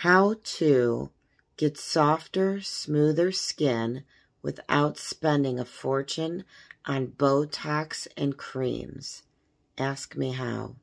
How to get softer, smoother skin without spending a fortune on Botox and creams. Ask me how.